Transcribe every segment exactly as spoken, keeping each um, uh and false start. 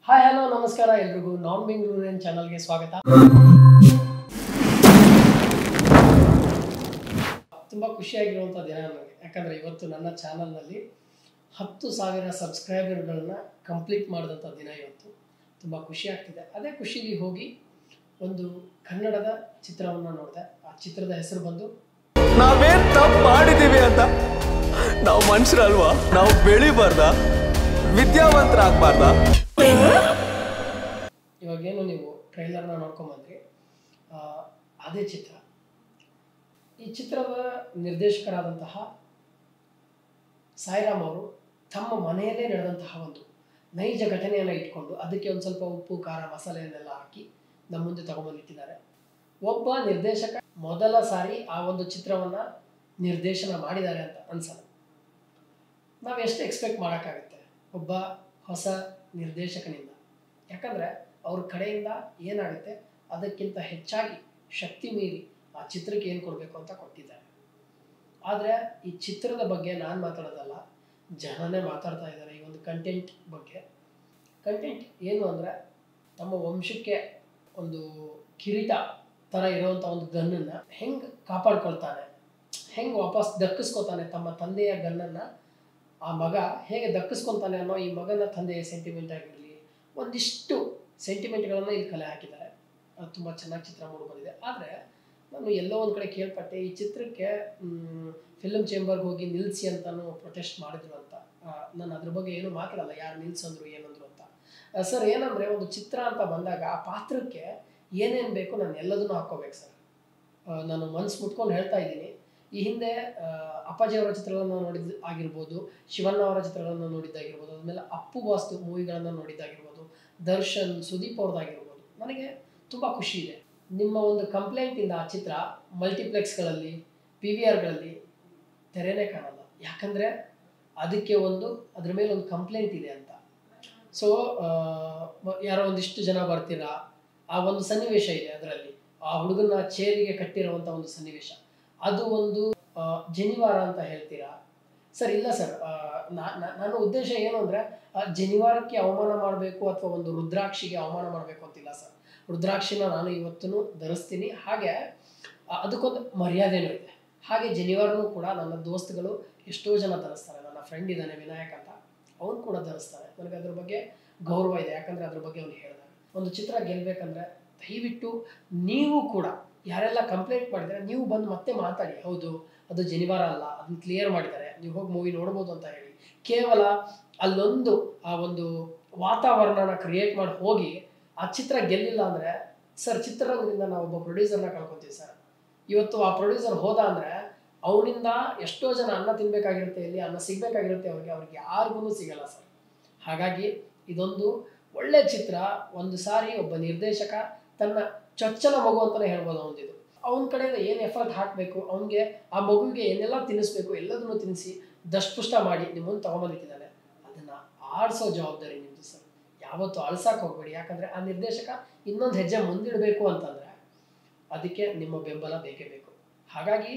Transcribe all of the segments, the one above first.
Hi hello ನಮಸ್ಕಾರ ಎಲ್ರಿಗೂ ನಾನ್ ಬೆಂಗಳೂರಿನ ಚಾನಲ್ಗೆ ಸ್ವಾಗತ. ತುಂಬ ಖುಷಿಯಾಗಿರುವಂಥ ದಿನ ನನಗೆ, ಯಾಕಂದರೆ ಇವತ್ತು ನನ್ನ ಚಾನಲ್ನಲ್ಲಿ ಹತ್ತು ಸಾವಿರ ಸಬ್ಸ್ಕ್ರೈಬರ್ಗಳನ್ನ ಕಂಪ್ಲೀಟ್ ಮಾಡಿದಂಥ ದಿನ ಇವತ್ತು. ತುಂಬ ಖುಷಿ ಆಗ್ತಿದೆ. ಅದೇ ಖುಷಿಲಿ ಹೋಗಿ ಒಂದು ಕನ್ನಡದ ಚಿತ್ರವನ್ನು ನೋಡಿದೆ. ಆ ಚಿತ್ರದ ಹೆಸರು ಬಂದು ನಾವೇನ್ ತಪ್ಪು ಮಾಡಿದೀವಿ ಅಂತ. ನಾವು ಮನುಷ್ಯರಲ್ವಾ? ನಾವು ಬೆಳಿಬಾರ್ದ? ವಿದ್ಯಾವಂತರಾಗಬಾರ್ದ? ಇವಾಗೇನು ನೀವು ಟ್ರೈಲರ್ನ ನೋಡ್ಕೊಂಬಂದ್ರಿ, ಅದೇ ಚಿತ್ರ. ಈ ಚಿತ್ರದ ನಿರ್ದೇಶಕರಾದಂತಹ ಸಾಯಿರಾಮ್ ಅವರು ತಮ್ಮ ಮನೆಯಲ್ಲೇ ನಡೆದಂತಹ ಒಂದು ನೈಜ ಘಟನೆಯನ್ನು ಇಟ್ಕೊಂಡು ಅದಕ್ಕೆ ಒಂದು ಸ್ವಲ್ಪ ಉಪ್ಪು ಖಾರ ಮಸಾಲೆಯನ್ನೆಲ್ಲ ಹಾಕಿ ನಮ್ಮ ಮುಂದೆ ತಗೊಂಬಂದಿಟ್ಟಿದ್ದಾರೆ. ಒಬ್ಬ ನಿರ್ದೇಶಕ ಮೊದಲ ಸಾರಿ ಆ ಒಂದು ಚಿತ್ರವನ್ನು ನಿರ್ದೇಶನ ಮಾಡಿದ್ದಾರೆ ಅಂತ ಅನ್ಸಲ್ಲ. ನಾವು ಎಷ್ಟು ಎಕ್ಸ್ಪೆಕ್ಟ್ ಮಾಡೋಕ್ಕಾಗುತ್ತೆ ಒಬ್ಬ ಹೊಸ ನಿರ್ದೇಶಕನಿಂದ? ಯಾಕಂದರೆ ಅವ್ರ ಕಡೆಯಿಂದ ಏನಾಗುತ್ತೆ ಅದಕ್ಕಿಂತ ಹೆಚ್ಚಾಗಿ ಶಕ್ತಿ ಮೀರಿ ಆ ಚಿತ್ರಕ್ಕೆ ಏನು ಕೊಡಬೇಕು ಅಂತ ಕೊಟ್ಟಿದ್ದಾರೆ. ಆದರೆ ಈ ಚಿತ್ರದ ಬಗ್ಗೆ ನಾನು ಮಾತಾಡೋದಲ್ಲ, ಜನನೇ ಮಾತಾಡ್ತಾ ಇದ್ದಾರೆ ಈ ಒಂದು ಕಂಟೆಂಟ್ ಬಗ್ಗೆ. ಕಂಟೆಂಟ್ ಏನು ಅಂದರೆ, ತಮ್ಮ ವಂಶಕ್ಕೆ ಒಂದು ಕಿರೀಟ ಥರ ಇರೋವಂಥ ಒಂದು ಗನ್ನನ್ನು ಹೆಂಗೆ ಕಾಪಾಡ್ಕೊಳ್ತಾನೆ, ಹೆಂಗೆ ವಾಪಸ್ ದಕ್ಕಿಸ್ಕೊತಾನೆ, ತಮ್ಮ ತಂದೆಯ ಗನ್ನನ್ನು ಆ ಮಗ ಹೇಗೆ ದಕ್ಕಿಸ್ಕೊತಾನೆ ಅನ್ನೋ ಈ ಮಗನ ತಂದೆಯ ಸೆಂಟಿಮೆಂಟ್ ಆಗಿರಲಿ, ಒಂದಿಷ್ಟು ಸೆಂಟಿಮೆಂಟ್ಗಳನ್ನು ಇಲ್ಲಿ ಕಲೆ ಹಾಕಿದ್ದಾರೆ. ಅದು ತುಂಬ ಚೆನ್ನಾಗಿ ಚಿತ್ರ ಮೂಡಿ ಬಂದಿದೆ. ಆದರೆ ನಾನು ಎಲ್ಲೋ ಒಂದು ಕಡೆ ಕೇಳ್ಪಟ್ಟೆ, ಈ ಚಿತ್ರಕ್ಕೆ ಫಿಲ್ಮ್ ಚೇಂಬರ್ಗೆ ಹೋಗಿ ನಿಲ್ಲಿಸಿ ಅಂತಲೂ ಪ್ರೊಟೆಸ್ಟ್ ಮಾಡಿದ್ರು ಅಂತ. ನಾನು ಅದ್ರ ಬಗ್ಗೆ ಏನೂ ಮಾತಾಡಲ್ಲ, ಯಾರು ನಿಲ್ಸಂದ್ರು ಏನಂದ್ರು ಅಂತ. ಸರ್, ಏನಂದರೆ ಒಂದು ಚಿತ್ರ ಅಂತ ಬಂದಾಗ ಆ ಪಾತ್ರಕ್ಕೆ ಏನೇನು ಬೇಕು ನಾನು ಎಲ್ಲದನ್ನೂ ಹಾಕ್ಕೋಬೇಕು ಸರ್. ನಾನು ಮನ್ಸು ಮುಟ್ಕೊಂಡು ಹೇಳ್ತಾ ಇದ್ದೀನಿ. ಈ ಹಿಂದೆ ಅಪ್ಪಾಜಿಯವರ ಚಿತ್ರಗಳನ್ನು ನೋಡಿದ ಆಗಿರ್ಬೋದು, ಶಿವಣ್ಣ ಅವರ ಚಿತ್ರಗಳನ್ನು ನೋಡಿದ್ದಾಗಿರ್ಬೋದು, ಆದಮೇಲೆ ಅಪ್ಪು ಬಾಸ್ತು ಮೂವಿಗಳನ್ನು ನೋಡಿದ್ದಾಗಿರ್ಬೋದು, ದರ್ಶನ್, ಸುದೀಪ್ ಅವ್ರದ್ದಾಗಿರ್ಬೋದು, ನನಗೆ ತುಂಬ ಖುಷಿ ಇದೆ. ನಿಮ್ಮ ಒಂದು ಕಂಪ್ಲೇಂಟಿಂದ ಆ ಚಿತ್ರ ಮಲ್ಟಿಪ್ಲೆಕ್ಸ್ಗಳಲ್ಲಿ, ಪಿ ವಿ ಆರ್ಗಳಲ್ಲಿ ತೆರೆನೇ ಕಾಣಲ್ಲ. ಯಾಕಂದರೆ ಅದಕ್ಕೆ ಒಂದು ಅದ್ರ ಮೇಲೆ ಒಂದು ಕಂಪ್ಲೇಂಟ್ ಇದೆ ಅಂತ. ಸೊ ಯಾರೋ ಒಂದಿಷ್ಟು ಜನ ಬರ್ತೀರಾ, ಆ ಒಂದು ಸನ್ನಿವೇಶ ಇದೆ ಅದರಲ್ಲಿ, ಆ ಹುಡುಗನ ಚೇರಿಗೆ ಕಟ್ಟಿರುವಂಥ ಒಂದು ಸನ್ನಿವೇಶ, ಅದು ಒಂದು ಜನಿವಾರ ಅಂತ ಹೇಳ್ತೀರಾ ಸರ್? ಇಲ್ಲ ಸರ್, ನನ್ನ ಉದ್ದೇಶ ಏನು ಅಂದರೆ ಜನಿವಾರಕ್ಕೆ ಅವಮಾನ ಮಾಡಬೇಕು ಅಥವಾ ಒಂದು ರುದ್ರಾಕ್ಷಿಗೆ ಅವಮಾನ ಮಾಡಬೇಕು ಅಂತಿಲ್ಲ ಸರ್. ರುದ್ರಾಕ್ಷಿನ ನಾನು ಇವತ್ತೂ ಧರಿಸ್ತೀನಿ, ಹಾಗೆ ಅದಕ್ಕೊಂದು ಮರ್ಯಾದೆನೂ ಇದೆ. ಹಾಗೆ ಜನಿವಾರನೂ ಕೂಡ ನನ್ನ ದೋಸ್ತುಗಳು ಎಷ್ಟೋ ಜನ ಧರಿಸ್ತಾರೆ. ನನ್ನ ಫ್ರೆಂಡ್ ಇದ್ದಾನೆ ವಿನಾಯಕ್ ಅಂತ, ಅವನು ಕೂಡ ಧರಿಸ್ತಾನೆ. ನನಗೆ ಅದ್ರ ಬಗ್ಗೆ ಗೌರವ ಇದೆ, ಯಾಕಂದರೆ ಅದ್ರ ಬಗ್ಗೆ ಅವ್ನು ಹೇಳಿದಾಗ. ಒಂದು ಚಿತ್ರ ಗೆಲ್ಲಬೇಕಂದ್ರೆ ದಯವಿಟ್ಟು ನೀವು ಕೂಡ ಯಾರೆಲ್ಲ ಕಂಪ್ಲೇಂಟ್ ಮಾಡಿದರೆ ನೀವು ಬಂದು ಮತ್ತೆ ಮಾತಾಡಿ, ಹೌದು ಅದು ಜನಿವಾರ ಅಲ್ಲ, ಅದನ್ನ ಕ್ಲಿಯರ್ ಮಾಡಿದ್ದಾರೆ, ನೀವು ಹೋಗಿ ಮೂವಿ ನೋಡ್ಬೋದು ಅಂತ ಹೇಳಿ. ಕೇವಲ ಅಲ್ಲೊಂದು ಆ ಒಂದು ವಾತಾವರಣನ ಕ್ರಿಯೇಟ್ ಮಾಡಿ ಹೋಗಿ ಆ ಚಿತ್ರ ಗೆಲ್ಲಿಲ್ಲ ಅಂದರೆ ಸರ್, ಚಿತ್ರರಂಗದಿಂದ ನಾವು ಒಬ್ಬ ಪ್ರೊಡ್ಯೂಸರ್ನ ಕಳ್ಕೊತೀವಿ ಸರ್. ಇವತ್ತು ಆ ಪ್ರೊಡ್ಯೂಸರ್ ಹೋದ ಅಂದರೆ ಅವನಿಂದ ಎಷ್ಟೋ ಜನ ಅನ್ನ ತಿನ್ಬೇಕಾಗಿರುತ್ತೆ, ಇಲ್ಲಿ ಅನ್ನ ಸಿಗಬೇಕಾಗಿರುತ್ತೆ ಅವ್ರಿಗೆ, ಅವ್ರಿಗೆ ಯಾರಿಗೂ ಸಿಗಲ್ಲ ಸರ್. ಹಾಗಾಗಿ ಇದೊಂದು ಒಳ್ಳೆ ಚಿತ್ರ. ಒಂದು ಸಾರಿ ಒಬ್ಬ ನಿರ್ದೇಶಕ ತನ್ನ ಚೊಚ್ಚಲ ಮಗು ಅಂತಲೇ ಹೇಳ್ಬೋದು ಅವನದಿದು. ಅವನ ಕಡೆಯಿಂದ ಏನು ಎಫರ್ಟ್ ಹಾಕಬೇಕು, ಅವನಿಗೆ ಆ ಮಗುವಿಗೆ ಏನೆಲ್ಲ ತಿನ್ನಿಸ್ಬೇಕು ಎಲ್ಲದನ್ನು ತಿನ್ನಿಸಿ ದಷ್ಟಪುಷ್ಟ ಮಾಡಿ ನಿಮ್ಮ ಮುಂದೆ ತೊಗೊಂಬಂದಿಟ್ಟಿದ್ದಾನೆ. ಅದನ್ನು ಆಡಿಸೋ ಜವಾಬ್ದಾರಿ ನಿಮ್ಮದು ಸರ್. ಯಾವತ್ತೂ ಅಳ್ಸಕ್ಕೆ ಹೋಗ್ಬೇಡಿ. ಯಾಕಂದರೆ ಆ ನಿರ್ದೇಶಕ ಇನ್ನೊಂದು ಹೆಜ್ಜೆ ಮುಂದಿಡಬೇಕು ಅಂತಂದರೆ ಅದಕ್ಕೆ ನಿಮ್ಮ ಬೆಂಬಲ ಬೇಕೇ ಬೇಕು. ಹಾಗಾಗಿ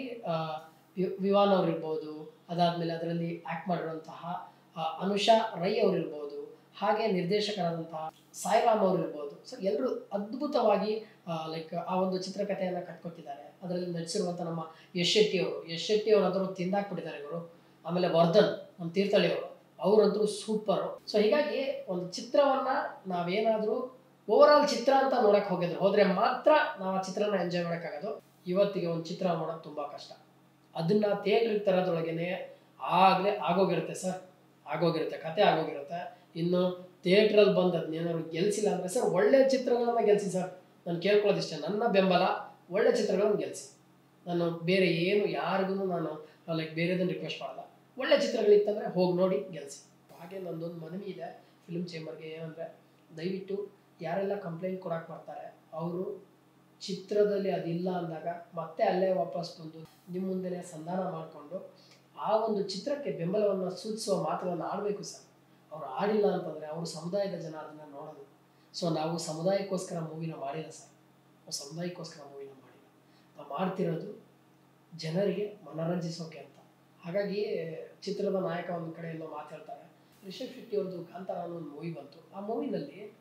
ವಿವಾನ್ ಅವರಿರ್ಬೋದು, ಅದಾದಮೇಲೆ ಅದರಲ್ಲಿ ಆ್ಯಕ್ಟ್ ಮಾಡಿರುವಂತಹ ಅನುಷಾ ರೈ ಅವರಿರ್ಬೋದು, ಹಾಗೆ ನಿರ್ದೇಶಕರಾದಂತಹ ಸಾಯಿರಾಮ್ ಅವರಿರ್ಬೋದು. ಸೊ ಎಲ್ಲರೂ ಅದ್ಭುತವಾಗಿ ಲೈಕ್ ಆ ಒಂದು ಚಿತ್ರಕಥೆಯನ್ನು ಕಟ್ಕೊಟ್ಟಿದ್ದಾರೆ. ಅದರಲ್ಲಿ ನಟಿಸಿರುವಂಥ ನಮ್ಮ ಯಶ್ ಶೆಟ್ಟಿ ಅವರು ಯಶ್ ಶೆಟ್ಟಿ ಅವರಂತರೂ ತಿಂದಾಕ್ಬಿಟ್ಟಿದ್ದಾರೆ ಇವರು. ಆಮೇಲೆ ವರ್ಧನ್, ನಮ್ಮ ತೀರ್ಥಹಳ್ಳಿ ಅವರು, ಅವರಂತರೂ ಸೂಪರು. ಸೊ ಹೀಗಾಗಿ ಒಂದು ಚಿತ್ರವನ್ನು ನಾವೇನಾದರೂ ಓವರಾಲ್ ಚಿತ್ರ ಅಂತ ನೋಡೋಕೆ ಹೋಗಿದ್ರು ಹೋದರೆ ಮಾತ್ರ ನಾವು ಆ ಚಿತ್ರನ ಎಂಜಾಯ್ ಮಾಡೋಕ್ಕಾಗೋದು. ಇವತ್ತಿಗೆ ಒಂದು ಚಿತ್ರ ನೋಡೋದು ತುಂಬ ಕಷ್ಟ. ಅದನ್ನು ಥಿಯೇಟ್ರಿಗೆ ತರೋದ್ರೊಳಗೇ ಆಗಲೇ ಆಗೋಗಿರುತ್ತೆ ಸರ್, ಆಗೋಗಿರುತ್ತೆ, ಕತೆ ಆಗೋಗಿರುತ್ತೆ. ಇನ್ನು ಥಿಯೇಟ್ರಲ್ಲಿ ಬಂದು ಅದನ್ನೇನಾದ್ರು ಗೆಲ್ಸಿಲ್ಲ ಅಂದರೆ ಸರ್, ಒಳ್ಳೆ ಚಿತ್ರಗಳನ್ನು ಗೆಲ್ಸಿ ಸರ್. ನಾನು ಕೇಳ್ಕೊಳ್ಳೋದಿಷ್ಟೇ, ನನ್ನ ಬೆಂಬಲ ಒಳ್ಳೆ ಚಿತ್ರಗಳನ್ನು ಗೆಲ್ಸಿ. ನಾನು ಬೇರೆ ಏನು ಯಾರಿಗೂ ನಾನು ಲೈಕ್ ಬೇರೆದನ್ನು ರಿಕ್ವೆಸ್ಟ್ ಮಾಡಲ್ಲ. ಒಳ್ಳೆ ಚಿತ್ರಗಳಿತ್ತಂದರೆ ಹೋಗಿ ನೋಡಿ ಗೆಲ್ಸಿ. ಹಾಗೆ ನನ್ನೊಂದು ಮನವಿ ಇದೆ ಫಿಲ್ಮ್ ಚೇಂಬರ್ಗೆ, ಏನಂದರೆ ದಯವಿಟ್ಟು ಯಾರೆಲ್ಲ ಕಂಪ್ಲೇಂಟ್ ಕೊಡೋಕೆ ಬರ್ತಾರೆ ಅವರು ಚಿತ್ರದಲ್ಲಿ ಅದಿಲ್ಲ ಅಂದಾಗ ಮತ್ತೆ ಅಲ್ಲೇ ವಾಪಸ್ ಬಂದು ನಿಮ್ಮ ಮುಂದೆನೇ ಸಂಧಾನ ಮಾಡಿಕೊಂಡು ಆ ಒಂದು ಚಿತ್ರಕ್ಕೆ ಬೆಂಬಲವನ್ನು ಸೂಚಿಸುವ ಮಾತುಗಳನ್ನು ಆಡಬೇಕು ಸರ್. ಅವ್ರು ಆಡಿಲ್ಲ ಅಂತಂದರೆ ಅವರು ಸಮುದಾಯದ ಜನ ಅದನ್ನು ನೋಡೋದು. ಸೊ ನಾವು ಸಮುದಾಯಕ್ಕೋಸ್ಕರ ಮೂವಿನ ಮಾಡಿಲ್ಲ ಸರ್, ನಾವು ಸಮುದಾಯಕ್ಕೋಸ್ಕರ ಮೂವಿನ ಮಾಡಿಲ್ಲ. ನಾವು ಮಾಡ್ತಿರೋದು ಜನರಿಗೆ ಮನರಂಜಿಸೋಕೆ ಅಂತ. ಹಾಗಾಗಿ ಚಿತ್ರದ ನಾಯಕ ಒಂದು ಕಡೆ ಎಲ್ಲೋ ಮಾತಾಡ್ತಾರೆ. ರಿಷಬ್ ಶೆಟ್ಟಿ ಅವ್ರದ್ದು ಕಾಂತಾರ ಅನ್ನೋ ಒಂದು ಮೂವಿ ಬಂತು. ಆ ಮೂವಿನಲ್ಲಿ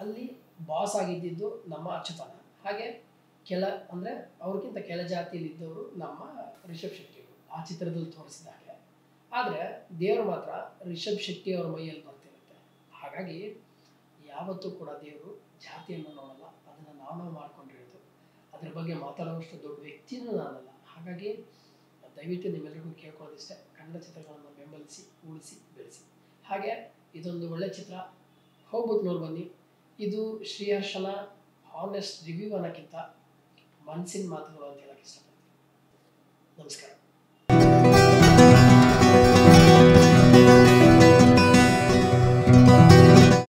ಅಲ್ಲಿ ಬಾಸ್ ಆಗಿದ್ದಿದ್ದು ನಮ್ಮ ಅಚ್ಯುತನ, ಹಾಗೆ ಕೆಲ ಅಂದರೆ ಅವ್ರಿಗಿಂತ ಕೆಲ ಜಾತಿಯಲ್ಲಿದ್ದವರು ನಮ್ಮ ರಿಷಬ್ ಶೆಟ್ಟಿಯವರು ಆ ಚಿತ್ರದಲ್ಲಿ ತೋರಿಸಿದ ಹಾಗೆ. ಆದರೆ ದೇವರು ಮಾತ್ರ ರಿಷಬ್ ಶೆಟ್ಟಿ ಅವ್ರ ಮೈಯಲ್ಲಿ ಬರ್ತಿರುತ್ತೆ. ಹಾಗಾಗಿ ಯಾವತ್ತೂ ಕೂಡ ದೇವರು ಜಾತಿಯನ್ನು ನೋಡಲ್ಲ, ಅದನ್ನು ನಾವು ಮಾಡ್ಕೊಂಡಿರೋದು. ಅದ್ರ ಬಗ್ಗೆ ಮಾತಾಡುವಷ್ಟು ದೊಡ್ಡ ವ್ಯಕ್ತಿನೂ ನಾನಲ್ಲ. ಹಾಗಾಗಿ ದಯವಿಟ್ಟು ನಿಮ್ಮೆಲ್ಲರಿಗೂ ಕೇಳ್ಕೊಳ್ಳೋದಿಷ್ಟೇ, ಕನ್ನಡ ಚಿತ್ರಗಳನ್ನು ಬೆಂಬಲಿಸಿ, ಉಳಿಸಿ, ಬೆಳೆಸಿ. ಹಾಗೆ ಇದೊಂದು ಒಳ್ಳೆ ಚಿತ್ರ, ಹೋಗ್ಬಿಟ್ಟು ನೋಡಿ ಬನ್ನಿ. ಇದು ಶ್ರೀಹರ್ಷನ ಹಾನೆಸ್ಟ್ ರಿವ್ಯೂ ಅನ್ನೋಕ್ಕಿಂತ ಮನಸ್ಸಿನ ಮಾತುಗಳು ಅಂತ ಹೇಳಕ್ಕೆ ಇಷ್ಟಪಡ್ತೀನಿ. ನಮಸ್ಕಾರ.